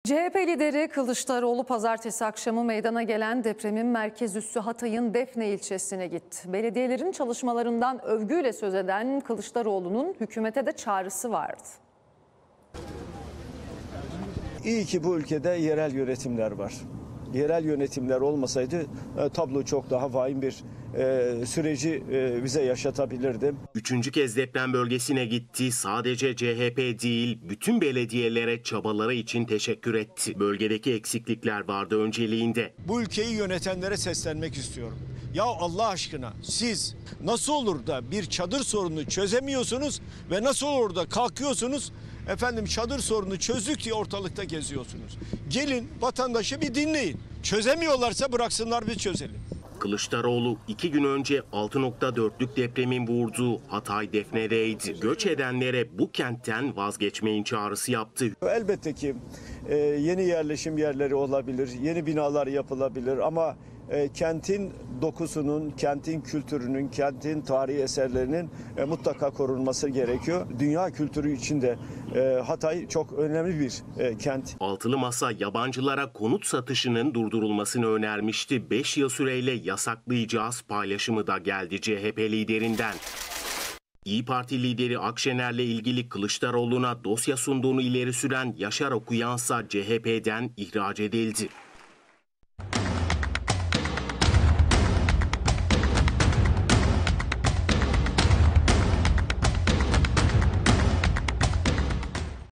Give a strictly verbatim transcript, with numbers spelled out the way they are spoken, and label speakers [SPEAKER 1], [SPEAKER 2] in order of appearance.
[SPEAKER 1] C H P lideri Kılıçdaroğlu pazartesi akşamı meydana gelen depremin merkez üssü Hatay'ın Defne ilçesine gitti. Belediyelerin çalışmalarından övgüyle söz eden Kılıçdaroğlu'nun hükümete de çağrısı vardı.
[SPEAKER 2] İyi ki bu ülkede yerel yönetimler var. Yerel yönetimler olmasaydı tablo çok daha vahim bir e, süreci e, bize yaşatabilirdi.
[SPEAKER 3] Üçüncü kez deprem bölgesine gitti. Sadece C H P değil, bütün belediyelere çabaları için teşekkür etti. Bölgedeki eksiklikler vardı önceliğinde.
[SPEAKER 2] Bu ülkeyi yönetenlere seslenmek istiyorum. Ya Allah aşkına siz nasıl olur da bir çadır sorununu çözemiyorsunuz ve nasıl olur da kalkıyorsunuz efendim çadır sorunu çözdük diye ortalıkta geziyorsunuz. Gelin vatandaşı bir dinleyin. Çözemiyorlarsa bıraksınlar biz çözelim.
[SPEAKER 3] Kılıçdaroğlu iki gün önce altı nokta dörtlük depremin vurduğu Hatay Defne'deydi. Göç edenlere bu kentten vazgeçmeyin çağrısı yaptı.
[SPEAKER 2] Elbette ki e, yeni yerleşim yerleri olabilir, yeni binalar yapılabilir ama e, kentin dokusunun, kentin kültürünün, kentin tarihi eserlerinin e, mutlaka korunması gerekiyor. Dünya kültürü için de e, Hatay çok önemli bir e, kent.
[SPEAKER 3] Altılı Masa yabancılara konut satışının durdurulmasını önermişti. beş yıl süreyle yasaklayacağız paylaşımı da geldi C H P liderinden. İYİ Parti lideri Akşener'le ilgili Kılıçdaroğlu'na dosya sunduğunu ileri süren Yaşar Okuyansa C H P'den ihraç edildi.